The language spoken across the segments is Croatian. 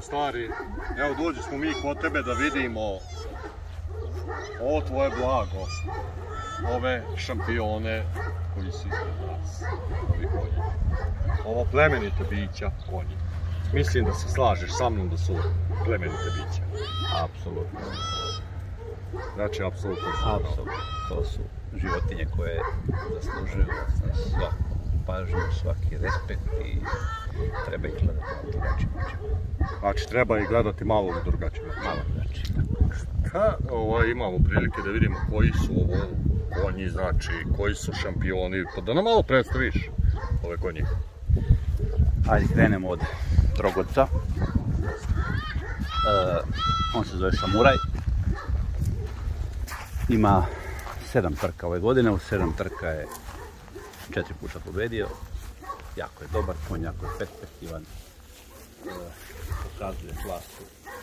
stari, evo dođi smo mi kod tebe da vidimo ovo tvoje blago, ove šampione koji su ispred nas, ovi konji. Ovo plemenite bića konji. Mislim da se slažeš sa mnom da su plemenite bića. Apsolutno. Znači, apsolutno. Apsolutno. To su životinje koje zaslužuju svaku pažnju, svaki respekt i treba ih gledati na drugačiji način. Znači, treba ih gledati malo na drugačiji način. Malo drugačiji. Šta imamo prilike da vidimo koji su ovo konji, znači, koji su šampioni, pa da nam malo predstaviš ove konje. Ajde, krenemo od Trogodca. On se zove Samuraj. Ima 7 trka ove godine, u 7 trka je 4 puta pobedio. Jako je dobar konj, jako je perspektivan. Pokazuje klasu.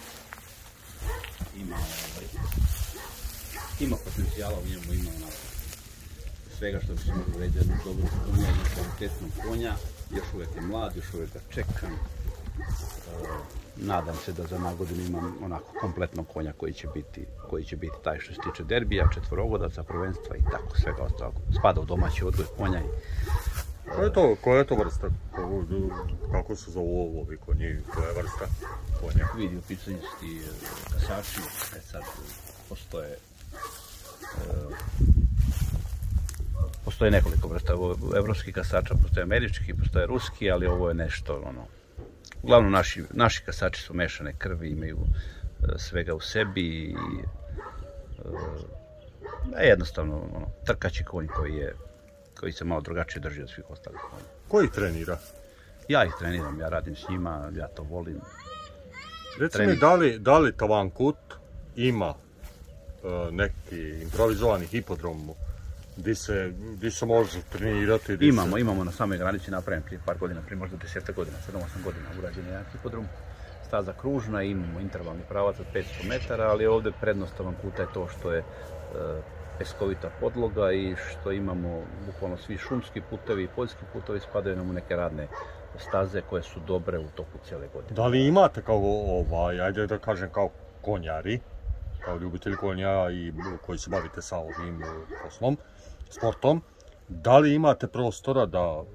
Ima potencijala u njemu, ima svega što bi se moglo reći jednu dobru konja, jednu kvalitetnu konja. Još uvijek je mlad, još uvijek ga čekam. Nadam se da za nagodinu imam onako kompletnog konja koji će biti taj što se tiče derbija, četvorogodaca, prvenstva i tako svega ostalog. Spada u domaći odgoj konja. Koja je to vrsta? Kako se zovu ovi konji? Koja je vrsta konja? Vidi, u pitanju su ti kasači. Sad postoje nekoliko vrsta evropskih kasača, postoje američki, postoje ruski, ali ovo je nešto uglavnom naši kasači su mešane krvi, imaju svega u sebi i jednostavno trkaći konj koji se malo drugačije drži od svih ostalih konja. Ko ih trenira? Ja ih treniram, ja radim s njima, ja to volim. Reci mi, da li Tavankut ima neki improvizovani hipodrom gdje se može trenirati? Imamo na samoj granici napravljen prije par godina, prije možda 10 godina, 7-8 godina urađen je jedan hipodrom. Staza kružna, imamo intervalni pravac od 500 metara, ali ovdje prednost Tavankuta je to što je peskovita podloga i što imamo bukvalno svi šumski putevi i poljski putevi spadaju nam u neke radne staze koje su dobre u toku cijele godine. Da li imate kao ajde da kažem kao konjari, kao ljubitelji konja i koji se bavite sa ovim poslom, sportom, da li imate prostora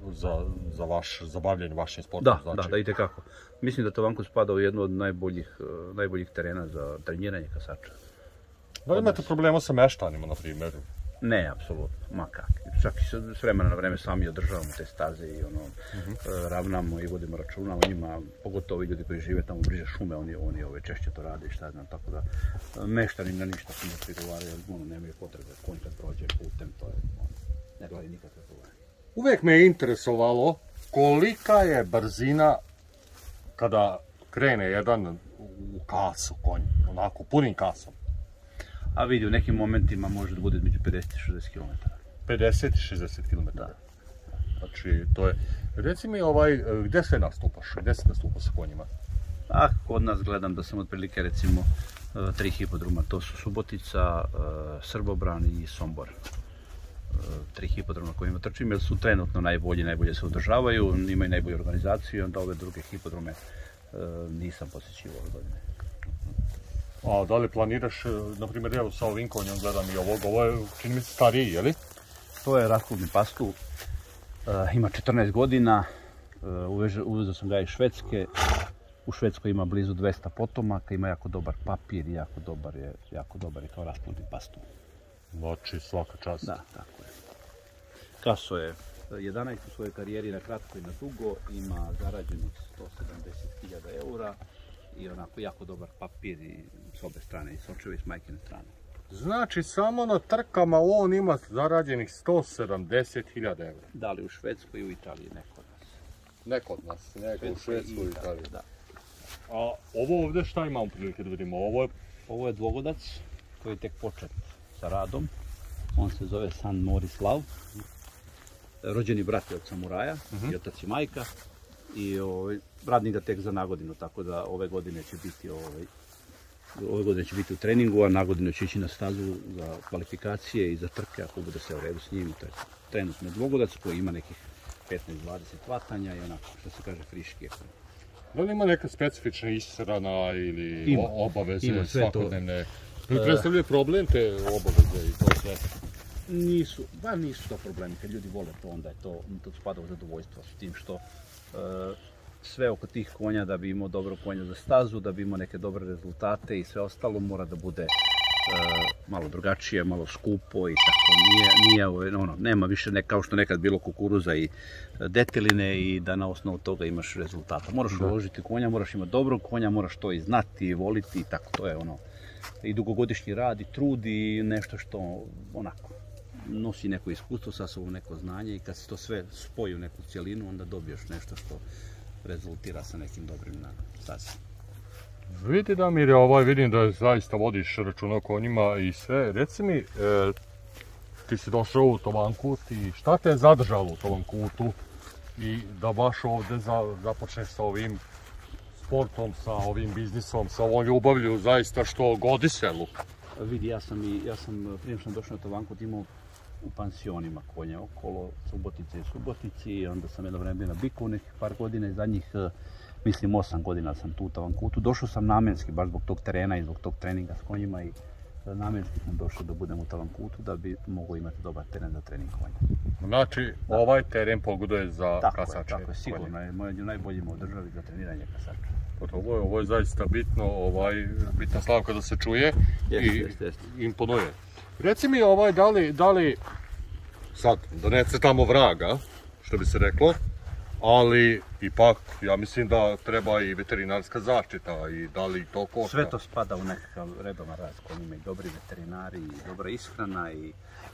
za bavljanje vašim sportom? Da, itekako. Mislim da Tavankut spada u jednu od najboljih terena za treniranje kasača. Da li imate problema sa meštanima, na primjer? Ne, apsolutno, ma kak. Čak i s vremena na vreme sami održavamo te staze i ravnamo i vodimo računa o njima, pogotovo i ljudi koji žive tamo bliže šume, oni češće to rade i šta znam, tako da meštani na ništa se ne prigovaraju, nemaju potrebe, konj kad prođe putem, to je, ne gledi nikakve probleme. Uvijek me je interesovalo kolika je brzina kada krene jedan u kasu konj, onako punim kasom. A vidi, u nekim momentima može da bude između 50 i 60 km. 50 i 60 km? Da. Znači, to je... Reci mi, gdje sve nastupaš? Gdje se nastupa sa konjima? Kod nas gledam da sam otprilike, recimo, 3 hipodroma. To su Subotica, Srbobran i Sombor. 3 hipodroma kojima trčim, jer su trenutno najbolje se održavaju, imaju najbolju organizaciju, onda ove druge hipodrome nisam posjećivao ove godine. A da li planiraš, na primjer, evo sa ovim konjom gledam i ovo je, čini mi se, stariji, je li? To je rasplodni pastur, ima 14 godina, uvezao sam ga iz Švedske, u Švedskoj ima blizu 200 potomaka, ima jako dobar papir i jako dobar je kao rasplodni pastur. Znači, svaka čast. Da, tako je. Kaso je 11 u svojoj karijeri na kratko i na dugo, ima zarađenih 170.000 eura. I onako jako dobar papir i s obe strane, i s očeve i s majkine strane. Znači, samo na trkama on ima zarađenih 170.000 eura. Da li u Švedskoj i u Italiji, neko od nas. Neko od nas, neko u Švedskoj i Italiji. Da. A ovo ovdje šta imamo prilike da vidimo? Ovo je dvogodac koji je tek počet sa radom. On se zove San Morislav. Rođeni brat je od Samuraja, i otac i majka. I radnik ga tek za nagodinu, tako da ove godine će biti u treningu, a nagodinu će ići na stazu za kvalifikacije i za trke, ako bude sve u redu s njim. To je trenutno dvogodac koji ima nekih 15-20 vatanja i onako, što se kaže, friški je. Da li ima neka specifična ishrana ili obaveze svakodnevne? Predstavljaju problem te obaveze i to sve? Nisu to problemi, kad ljudi vole to, onda je to spada u zadovoljstvo, s tim što sve oko tih konja, da bi imao dobro konja za stazu, da bi imao neke dobre rezultate i sve ostalo, mora da bude malo drugačije, malo skupo i tako. Nema više kao što nekad bilo kukuruza i deteline i da na osnovu toga imaš rezultata. Moraš uložiti konja, moraš imati dobrog konja, moraš to i znati i voliti i tako. To je i dugogodišnji rad i trud i nešto što onako nosi neko iskustvo sa sobom, neko znanje i kad se to sve spoji u neku cjelinu, onda dobiješ nešto što rezultira sa nekim dobrim na stazi. Vidi Damire, vidim da zaista vodiš računa o konjima i sve. Reci mi, ti si došao u Tovankut i šta te je zadržalo u Tovankutu i da baš ovdje započneš sa ovim sportom, sa ovim biznisom, sa ovom ljubavlju zaista što godi selu? Vidi, ja sam prije što sam došao na Tovankut imao u pansionima konja okolo Subotice i Subotici, onda sam jedno vreme bio na Biku nekih par godina i zadnjih, mislim, 8 godina sam tu u Tovankutu. Došao sam namjenski, baš zbog tog terena i zbog tog treninga s konjima i namjenski sam došao da budem u Tovankutu da bi mogao imati dobar teren za trening konja. Znači, ovaj teren pogoduje za kasače? Tako je, sigurno je među najboljima u državi za treniranje kasača. Ovo je zaista bitno, bitna slavka da se čuje i imponuje. Reci mi, da li, sad, da ne tamo vraga, što bi se reklo, ali ipak, ja mislim da treba i veterinarska zaštita i da li to košta? Sve to spada u nekakav redovan rad s konjima i dobri veterinari i dobra ishrana i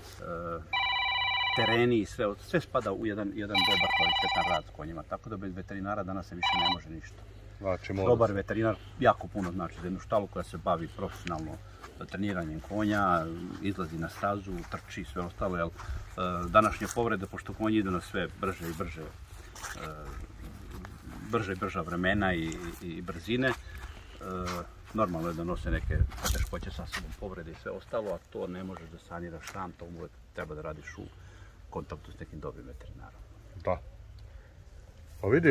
tereni i sve spada u jedan dobar kvalitetan rad s konjima, tako da bez veterinara danas se više ne može ništa. Dobar veterinar jako puno znači za jednu štalu koja se bavi profesionalno treniranjem konja, izlazi na stazu, trči i sve ostalo, jer današnje povrede, pošto konji idu na sve brže i brža vremena i brzine, normalno je da nose neke teškoće sa sobom, povrede i sve ostalo, a to ne možeš da saniraš sam, to uvijek treba da radiš u kontaktu s nekim dobrim veterinarom. Da. Pa vidi,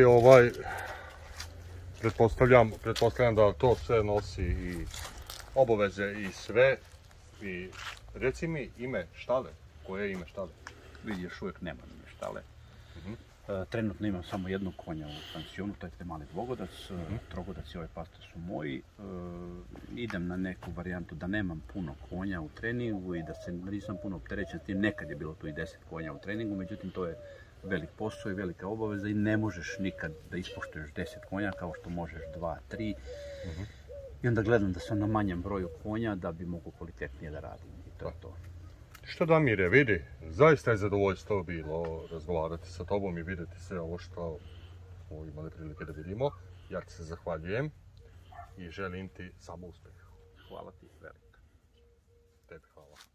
pretpostavljam da to sve nosi i obaveze i sve. I reci mi ime štale. Koje je ime štale? Vidi, još uvijek nemam ime štale. Trenutno imam samo jednog konja u pansionu, to je taj mali dvogodac. Trogodac i ovaj pastor su moji. Idem na neku varijantu da nemam puno konja u treningu i da nisam puno opterećen s tim. Nekad je bilo tu i 10 konja u treningu, međutim to je velik posao i velika obaveza i ne možeš nikad da ispoštuješ 10 konja kao što možeš 2, 3. I onda gledam da sam na manjem broju konja da bi mogu kvalitetnije da radim i to je to. Što Damire, vidi, zaista je zadovoljstvo bilo razgovarati sa tobom i vidjeti sve ovo što smo imali prilike da vidimo. Ja ti se zahvaljujem i želim ti samo uspjeh. Hvala ti, veliko. Tebi hvala.